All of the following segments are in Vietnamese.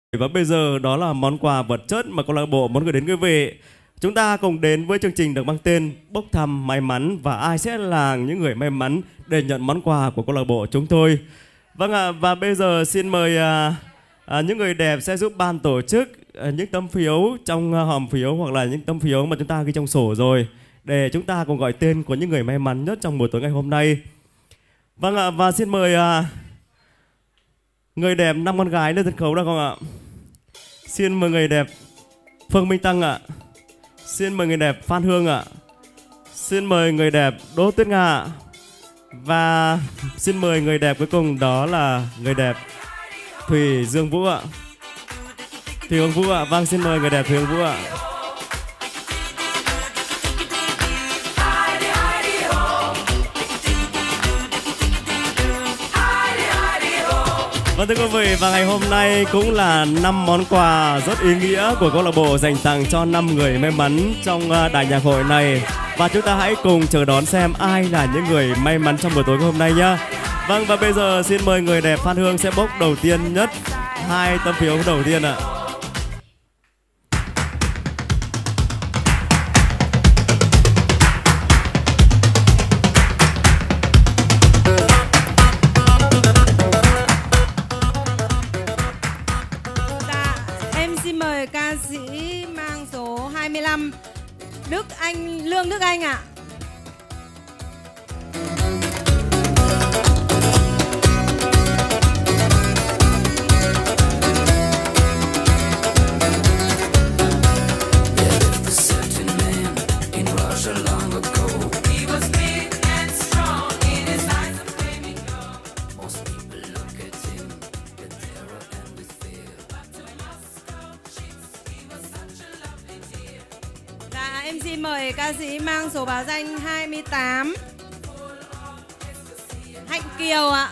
Và bây giờ đó là món quà vật chất mà câu lạc bộ muốn gửi đến quý vị. Chúng ta cùng đến với chương trình được mang tên Bốc thăm may mắn, và ai sẽ là những người may mắn để nhận món quà của câu lạc bộ chúng tôi. Vâng ạ, và bây giờ xin mời những người đẹp sẽ giúp ban tổ chức những tấm phiếu trong hòm phiếu, hoặc là những tấm phiếu mà chúng ta ghi trong sổ rồi, để chúng ta cùng gọi tên của những người may mắn nhất trong buổi tối ngày hôm nay. Vâng ạ, và xin mời người đẹp 5 con gái lên sân khấu được không ạ? Xin mời người đẹp Phương Minh Tăng ạ. Xin mời người đẹp Phan Hương ạ. Xin mời người đẹp Đỗ Tuyết Nga ạ. Và xin mời người đẹp cuối cùng, đó là người đẹp Thùy Dương Vũ ạ. Thùy Dương Vũ ạ. Vâng, xin mời người đẹp Thùy Dương Vũ ạ. Vâng, thưa quý vị, và ngày hôm nay cũng là 5 món quà rất ý nghĩa của câu lạc bộ dành tặng cho 5 người may mắn trong đại nhạc hội này. Và chúng ta hãy cùng chờ đón xem ai là những người may mắn trong buổi tối ngày hôm nay nhé. Vâng, và bây giờ xin mời người đẹp Phan Hương sẽ bốc đầu tiên nhất 2 tấm phiếu đầu tiên ạ. Ca sĩ mang số 25 Lương Đức Anh ạ. Em xin mời ca sĩ mang số báo danh 28 Hạnh Kiều ạ.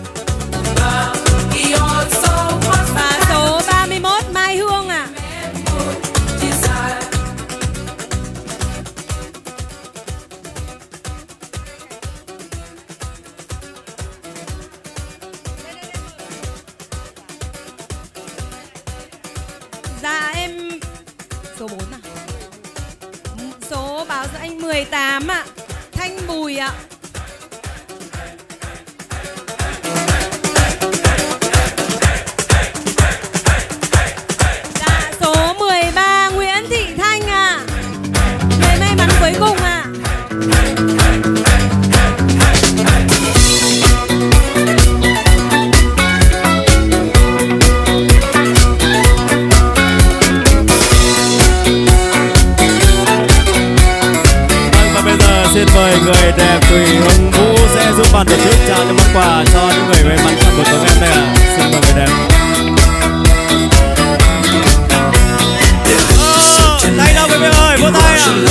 Và số 31 Mai Hương ạ. Dạ em số 4 à. Số báo danh 18 ạ. Thanh Bùi ạ. Dạ số 13 Nguyễn Thị Thanh ạ. Người may mắn cuối cùng ạ. Xin mời người đẹp Thùy Hương Vũ sẽ giúp ban tổ chức trao những món quà cho những người may mắn trong buổi tối ngày hôm nay ạ. Xin mời người đẹp. Tay đâu quý vị ơi, vỗ tay ạ.